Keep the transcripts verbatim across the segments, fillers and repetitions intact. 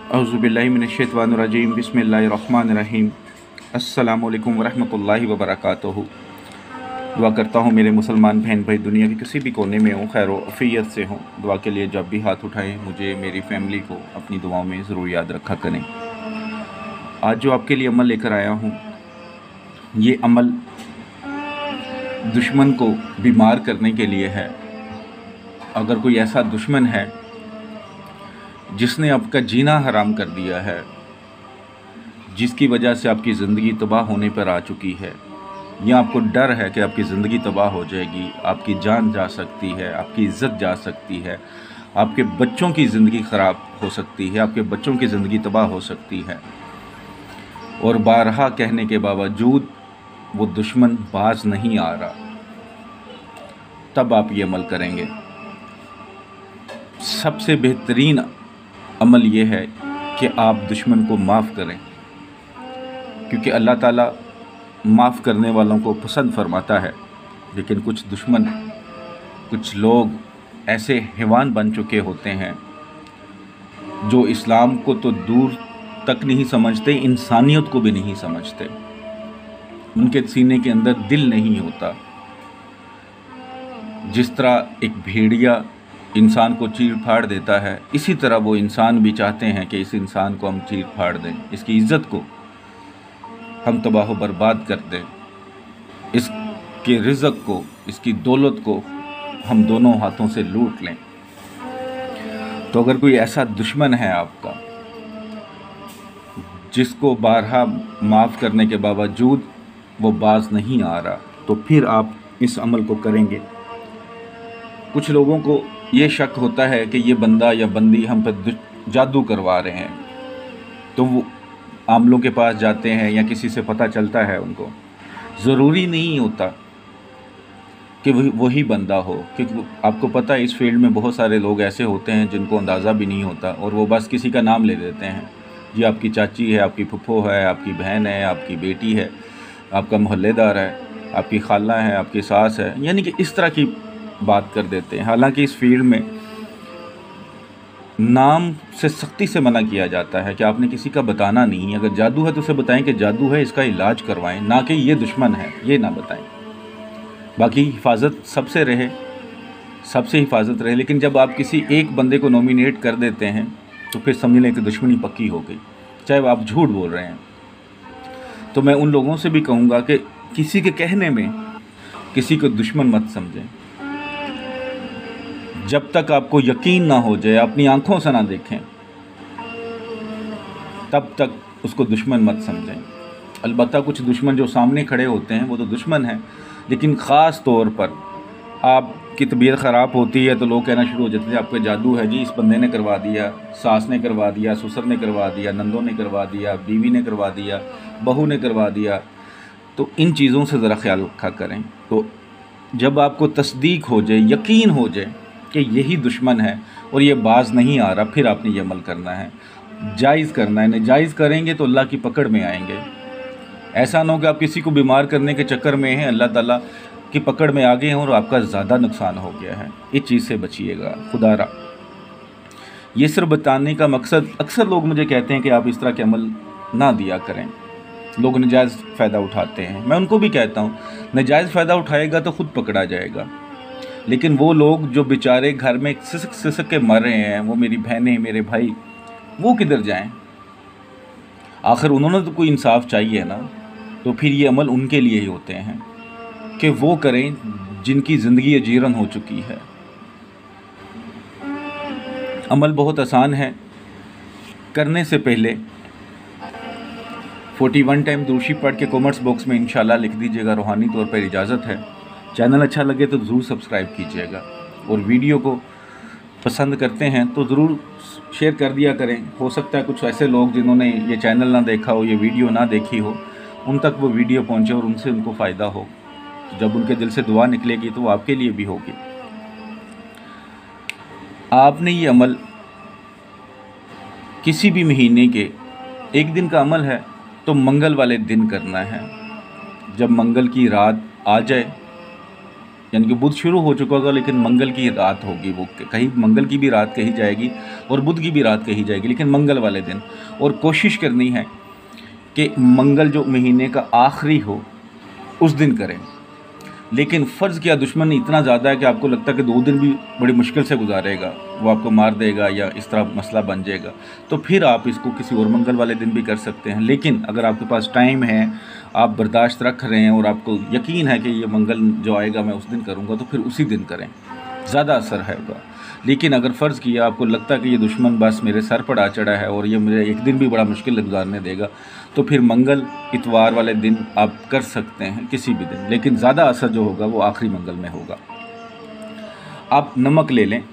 औज़ुबिल्लाहि मिनश्शैतानिर्रजीम बिस्मिल्लाहिर्रहमानिर्रहीम। अस्सलामु अलैकुम वरहमतुल्लाहि वबरकातुहू। दुआ करता हूँ मेरे मुसलमान बहन भाई दुनिया के किसी भी कोने में हों, खैर आफियत से हों। दुआ के लिए जब भी हाथ उठाएं मुझे मेरी फ़ैमिली को अपनी दुआओं में ज़रूर याद रखा करें। आज जो आपके लिए अमल लेकर आया हूँ, ये अमल दुश्मन को बीमार करने के लिए है। अगर कोई ऐसा दुश्मन है जिसने आपका जीना हराम कर दिया है, जिसकी वजह से आपकी ज़िंदगी तबाह होने पर आ चुकी है, या आपको डर है कि आपकी ज़िंदगी तबाह हो जाएगी, आपकी जान जा सकती है, आपकी इज़्ज़त जा सकती है, आपके बच्चों की ज़िंदगी ख़राब हो सकती है, आपके बच्चों की ज़िंदगी तबाह हो सकती है, और बारहा कहने के बावजूद वो दुश्मन बाज नहीं आ रहा, तब आप ये अमल करेंगे। सबसे बेहतरीन अमल ये है कि आप दुश्मन को माफ़ करें, क्योंकि अल्लाह ताला माफ़ करने वालों को पसंद फरमाता है। लेकिन कुछ दुश्मन, कुछ लोग ऐसे हैवान बन चुके होते हैं जो इस्लाम को तो दूर तक नहीं समझते, इंसानियत को भी नहीं समझते। उनके सीने के अंदर दिल नहीं होता। जिस तरह एक भेड़िया इंसान को चीर फाड़ देता है, इसी तरह वो इंसान भी चाहते हैं कि इस इंसान को हम चीर फाड़ दें, इसकी इज़्ज़त को हम तबाह बर्बाद कर दें, इसके रिज़्क़ को, इसकी दौलत को हम दोनों हाथों से लूट लें। तो अगर कोई ऐसा दुश्मन है आपका जिसको बारहा माफ़ करने के बावजूद वो बाज नहीं आ रहा, तो फिर आप इस अमल को करेंगे। कुछ लोगों को ये शक होता है कि ये बंदा या बंदी हम पर जादू करवा रहे हैं, तो वो आमलों के पास जाते हैं या किसी से पता चलता है उनको। ज़रूरी नहीं होता कि वही वही बंदा हो, क्योंकि आपको पता है इस फील्ड में बहुत सारे लोग ऐसे होते हैं जिनको अंदाज़ा भी नहीं होता, और वो बस किसी का नाम ले देते हैं। जी आपकी चाची है, आपकी फुफ्फो है, आपकी बहन है, आपकी बेटी है, आपका मोहल्लेदार है, आपकी खाला है, आपकी सास है, यानी कि इस तरह की बात कर देते हैं। हालांकि इस फील्ड में नाम से सख्ती से मना किया जाता है कि आपने किसी का बताना नहीं। अगर जादू है तो उसे बताएं कि जादू है, इसका इलाज करवाएं, ना कि ये दुश्मन है, ये ना बताएं। बाकी हिफाजत सबसे रहे, सबसे हिफाजत रहे। लेकिन जब आप किसी एक बंदे को नॉमिनेट कर देते हैं तो फिर समझ लें कि दुश्मनी पक्की हो गई, चाहे आप झूठ बोल रहे हैं। तो मैं उन लोगों से भी कहूँगा कि किसी के कहने में किसी को दुश्मन मत समझें। जब तक आपको यकीन ना हो जाए, अपनी आंखों से ना देखें, तब तक उसको दुश्मन मत समझें। अलबत्ता कुछ दुश्मन जो सामने खड़े होते हैं वो तो दुश्मन हैं, लेकिन ख़ास तौर पर आपकी तबीयत ख़राब होती है तो लोग कहना शुरू हो जाते हैं आपके जादू है जी, इस बंदे ने करवा दिया, सास ने करवा दिया, ससुर ने करवा दिया, नंदों ने करवा दिया, बीवी ने करवा दिया, बहू ने करवा दिया। तो इन चीज़ों से ज़रा ख्याल रखा करें। तो जब आपको तस्दीक हो जाए, यकीन हो जाए कि यही दुश्मन है और ये बाज नहीं आ रहा, फिर आपने ये अमल करना है, जायज़ करना है। नाजायज़ करेंगे तो अल्लाह की पकड़ में आएंगे। ऐसा ना हो कि आप किसी को बीमार करने के चक्कर में हैं, अल्लाह ताला की पकड़ में आ गए हैं और आपका ज़्यादा नुकसान हो गया है। इस चीज़ से बचिएगा खुदारा। ये सिर्फ बताने का मकसद, अक्सर लोग मुझे कहते हैं कि आप इस तरह के अमल ना दिया करें, लोग नजायज़ फ़ायदा उठाते हैं। मैं उनको भी कहता हूँ, नजायज़ फ़ायदा उठाएगा तो ख़ुद पकड़ा जाएगा। लेकिन वो लोग जो बेचारे घर में सिसक सिसक के मर रहे हैं, वो मेरी बहनें, मेरे भाई, वो किधर जाएं? आखिर उन्होंने तो कोई इंसाफ चाहिए ना। तो फिर ये अमल उनके लिए ही होते हैं कि वो करें जिनकी ज़िंदगी अजीरन हो चुकी है। अमल बहुत आसान है। करने से पहले इकतालीस टाइम दूशी पढ़ के कमेंट्स बॉक्स में इंशाल्लाह लिख दीजिएगा, रूहानी तौर पर इजाज़त है। चैनल अच्छा लगे तो ज़रूर सब्सक्राइब कीजिएगा, और वीडियो को पसंद करते हैं तो ज़रूर शेयर कर दिया करें। हो सकता है कुछ ऐसे लोग जिन्होंने ये चैनल ना देखा हो, ये वीडियो ना देखी हो, उन तक वो वीडियो पहुंचे और उनसे उनको फ़ायदा हो। जब उनके दिल से दुआ निकलेगी तो वो आपके लिए भी होगी। आपने ये अमल किसी भी महीने के एक दिन का अमल है तो मंगल वाले दिन करना है। जब मंगल की रात आ जाए यानी कि बुध शुरू हो चुका होगा लेकिन मंगल की रात होगी, वो कहीं मंगल की भी रात कही जाएगी और बुध की भी रात कही जाएगी, लेकिन मंगल वाले दिन। और कोशिश करनी है कि मंगल जो महीने का आखिरी हो उस दिन करें। लेकिन फ़र्ज़ किया दुश्मन इतना ज़्यादा है कि आपको लगता है कि दो दिन भी बड़ी मुश्किल से गुजारेगा, वो आपको मार देगा या इस तरह मसला बन जाएगा, तो फिर आप इसको किसी और मंगल वाले दिन भी कर सकते हैं। लेकिन अगर आपके पास टाइम है, आप बर्दाश्त रख रहे हैं और आपको यकीन है कि ये मंगल जो आएगा मैं उस दिन करूँगा, तो फिर उसी दिन करें, ज़्यादा असर हैगा। लेकिन अगर फ़र्ज़ किया आपको लगता है कि ये दुश्मन बस मेरे सर पर आ चढ़ा है और ये मुझे एक दिन भी बड़ा मुश्किल गुजारने देगा, तो फिर मंगल इतवार वाले दिन आप कर सकते हैं, किसी भी दिन, लेकिन ज़्यादा असर जो होगा वो आखिरी मंगल में होगा। आप नमक ले लें,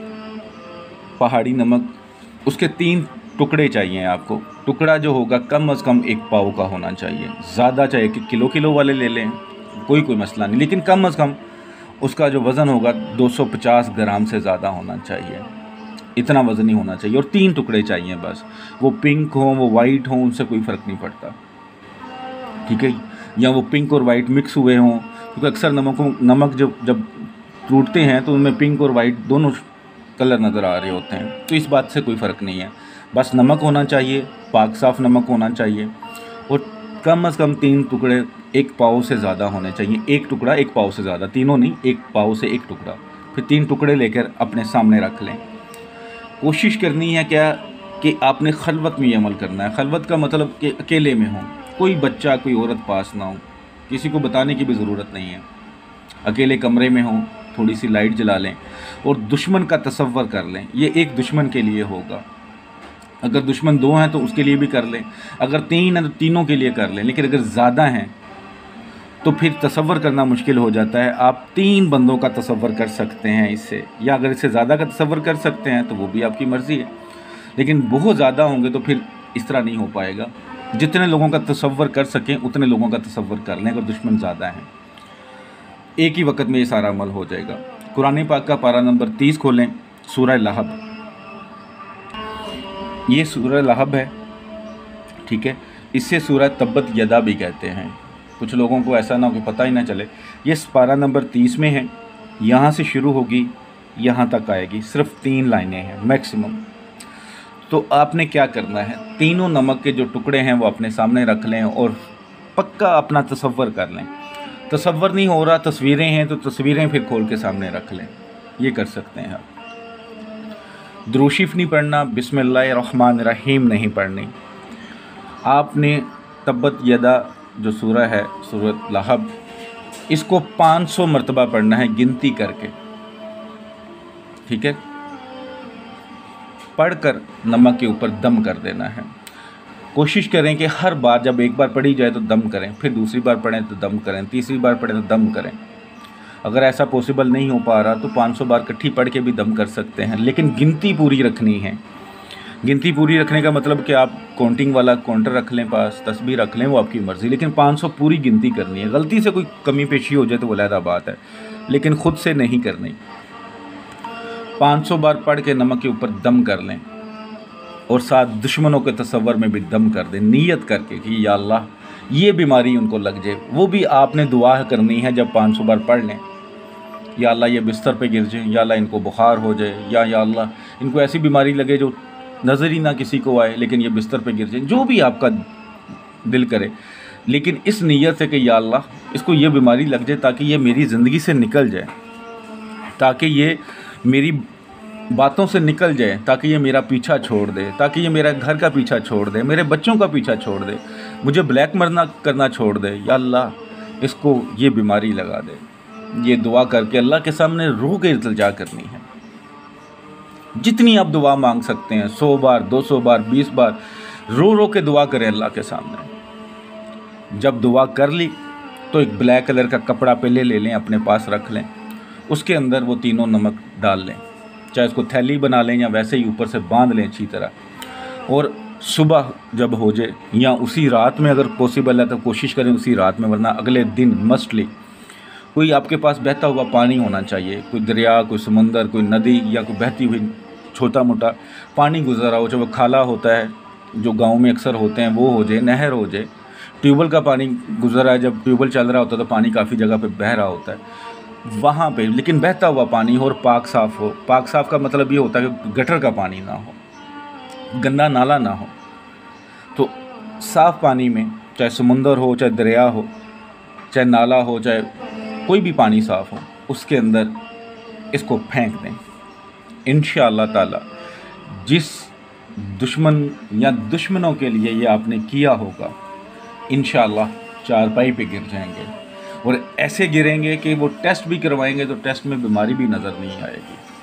पहाड़ी नमक, उसके तीन टुकड़े चाहिए आपको। टुकड़ा जो होगा कम अज़ कम एक पाव का होना चाहिए, ज़्यादा चाहे कि किलो किलो वाले ले लें, कोई कोई मसला नहीं, लेकिन कम अज़ कम उसका जो वज़न होगा दो सौ पचास ग्राम से ज़्यादा होना चाहिए, इतना वज़न ही होना चाहिए। और तीन टुकड़े चाहिए बस, वो पिंक हों वो वाइट हों, उनसे कोई फ़र्क नहीं पड़ता, ठीक है, या वो पिंक और वाइट मिक्स हुए हों, क्योंकि अक्सर नमकों नमक जब जब टूटते हैं तो उनमें पिंक और वाइट दोनों कलर नज़र आ रहे होते हैं, तो इस बात से कोई फ़र्क नहीं है। बस नमक होना चाहिए, पाक साफ़ नमक होना चाहिए, और कम अज़ कम तीन टुकड़े एक पाव से ज़्यादा होने चाहिए। एक टुकड़ा एक पाव से ज़्यादा, तीनों नहीं, एक पाव से एक टुकड़ा। फिर तीन टुकड़े लेकर अपने सामने रख लें। कोशिश करनी है क्या कि आपने खलवत में ये अमल करना है। खलवत का मतलब कि अकेले में हो, कोई बच्चा कोई औरत पास ना हो, किसी को बताने की भी ज़रूरत नहीं है, अकेले कमरे में हो, थोड़ी सी लाइट जला लें और दुश्मन का तसव्वुर कर लें। ये एक दुश्मन के लिए होगा, अगर दुश्मन दो हैं तो उसके लिए भी कर लें, अगर तीन हैं तो तीनों के लिए कर लें, लेकिन अगर ज़्यादा हैं तो फिर तसव्वुर करना मुश्किल हो जाता है। आप तीन बंदों का तसव्वुर कर सकते हैं इससे, या अगर इससे ज़्यादा का तसव्वुर कर सकते हैं तो वो भी आपकी मर्ज़ी है, लेकिन बहुत ज़्यादा होंगे तो फिर इस तरह नहीं हो पाएगा। जितने लोगों का तसव्वुर कर सकें उतने लोगों का तसव्वुर कर लें। अगर दुश्मन ज़्यादा हैं एक ही वक्त में ये सारा अमल हो जाएगा। कुरान पाक का पारा नंबर तीस खोलें, सूरह लहब, ये सूरह लहब है, ठीक है, इससे सूरह तब्बत यदा भी कहते हैं। कुछ लोगों को ऐसा ना हो कि पता ही ना चले। ये पारा नंबर तीस में है, यहाँ से शुरू होगी यहाँ तक आएगी, सिर्फ तीन लाइनें हैं मैक्सिमम। तो आपने क्या करना है, तीनों नमक के जो टुकड़े हैं वो अपने सामने रख लें और पक्का अपना तसव्वुर कर लें। तसव्वुर नहीं हो रहा, तस्वीरें हैं तो तस्वीरें फिर खोल के सामने रख लें, ये कर सकते हैं आप। दुरूद शरीफ नहीं पढ़ना, बिस्मिल्लाहिर्रहमानिर्रहीम नहीं पढ़नी। आपने तब्बत यदा जो सूरह है, सूरह लहब, इसको पाँच सौ मरतबा पढ़ना है गिनती करके, ठीक है। पढ़कर नमक के ऊपर दम कर देना है। कोशिश करें कि हर बार जब एक बार पढ़ी जाए तो दम करें, फिर दूसरी बार पढ़ें तो दम करें, तीसरी बार पढ़ें तो दम करें। अगर ऐसा पॉसिबल नहीं हो पा रहा तो पाँच सौ बार इकट्ठी पढ़ के भी दम कर सकते हैं, लेकिन गिनती पूरी रखनी है। गिनती पूरी रखने का मतलब कि आप काउंटिंग वाला काउंटर रख लें पास, तस्बीह रख लें, वो आपकी मर्ज़ी, लेकिन पाँच सौ पूरी गिनती करनी है। गलती से कोई कमी पेशी हो जाए तो वो अलग बात है, लेकिन ख़ुद से नहीं करनी। पाँच सौ बार पढ़ के नमक के ऊपर दम कर लें और साथ दुश्मनों के तसव्वुर में भी दम कर दें, नीयत करके कि या अल्लाह ये बीमारी उनको लग जाए। वो भी आपने दुआ करनी है जब पाँच सौ बार पढ़ लें, या अल्लाह ये बिस्तर पे गिर जाए, या अल्लाह इनको बुखार हो जाए, या या अल्लाह इनको ऐसी बीमारी लगे जो नज़र ही ना किसी को आए लेकिन ये बिस्तर पे गिर जाए, जो भी आपका दिल करे, लेकिन इस नीयत से कि या अल्लाह इसको ये बीमारी लग जाए ताकि ये मेरी ज़िंदगी से निकल जाए, ताकि ये मेरी बातों से निकल जाए, ताकि ये मेरा पीछा छोड़ दे, ताकि ये मेरा घर का पीछा छोड़ दे, मेरे बच्चों का पीछा छोड़ दे, मुझे ब्लैक मरना करना छोड़ दे, या अल्लाह इसको ये बीमारी लगा दे। ये दुआ करके अल्लाह के सामने रूह के इल्तिजा करनी है। जितनी आप दुआ मांग सकते हैं, सौ बार, दो सौ बार, बीस बार, रो रो के दुआ करें अल्लाह के सामने। जब दुआ कर ली तो एक ब्लैक कलर का कपड़ा पहले ले लें, अपने पास रख लें, उसके अंदर वो तीनों नमक डाल लें, चाहे उसको थैली बना लें या वैसे ही ऊपर से बांध लें अच्छी तरह। और सुबह जब हो जाए या उसी रात में अगर पॉसिबल है तो कोशिश करें उसी रात में, वरना अगले दिन मस्टली कोई आपके पास बहता हुआ पानी होना चाहिए, कोई दरिया, कोई समुंदर, कोई नदी या कोई बहती हुई छोटा मोटा पानी गुजर रहा हो, जो वो खाला होता है जो गांव में अक्सर होते हैं, वो हो जाए, नहर हो जाए, ट्यूबवेल का पानी गुजर रहा है, जब ट्यूबवेल चल रहा होता है तो पानी काफ़ी जगह पे बह रहा होता है, वहाँ पे, लेकिन बहता हुआ पानी हो और पाक साफ़ हो। पाक साफ़ का मतलब ये होता है कि गटर का पानी ना हो, गंदा नाला ना हो। तो साफ़ पानी में, चाहे समुंदर हो, चाहे दरिया हो, चाहे नाला हो, चाहे कोई भी पानी साफ़ हो, उसके अंदर इसको फेंक दें। इंशाअल्लाह ताला जिस दुश्मन या दुश्मनों के लिए ये आपने किया होगा, इंशाअल्लाह चारपाई पे गिर जाएंगे, और ऐसे गिरेंगे कि वो टेस्ट भी करवाएंगे तो टेस्ट में बीमारी भी नज़र नहीं आएगी।